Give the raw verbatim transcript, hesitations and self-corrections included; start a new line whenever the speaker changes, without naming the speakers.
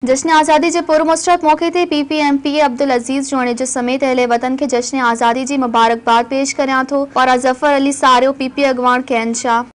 जश्न आज़ादी के पुरमसरत मौके ते P P M P Abdul Aziz Junejo समेत अहले वतन के जश्न आज़ादी की मुबारकबाद पेश करियां थो और ज़फ़र अली सारियो पी पी अगवान कयनि छा।